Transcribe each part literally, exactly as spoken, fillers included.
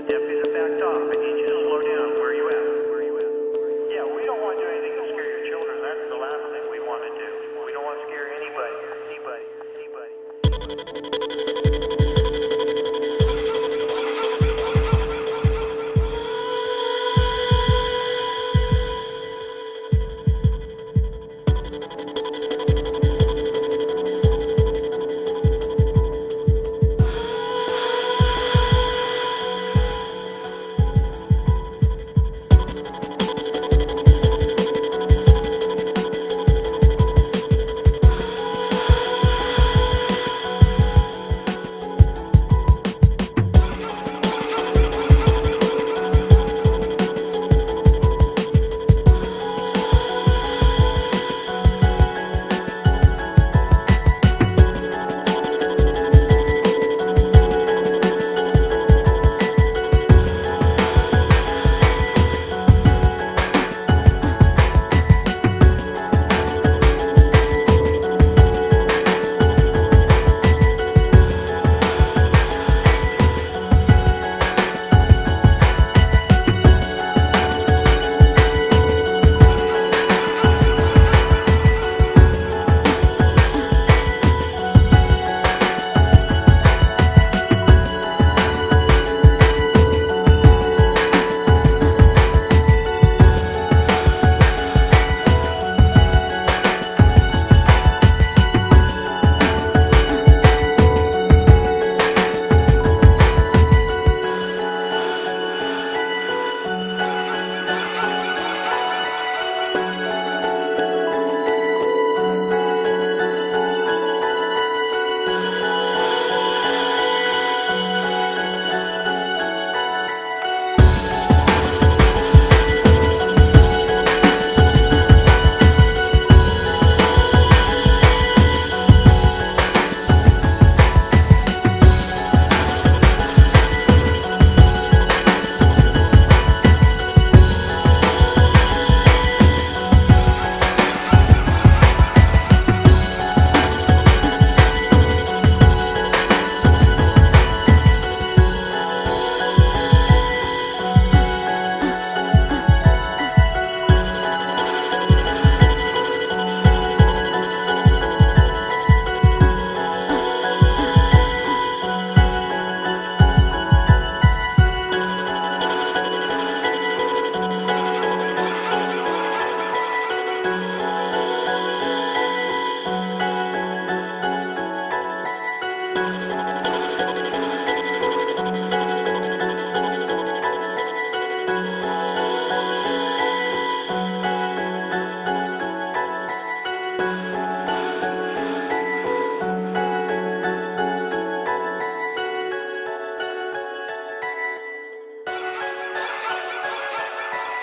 deputies have backed off. I need you to slow down. Where are you at? Where are you at? Yeah, we don't want to do anything to scare your children. That's the last thing we want to do. We don't want to scare anybody. Anybody. Anybody.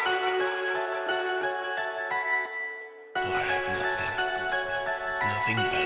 Nothing but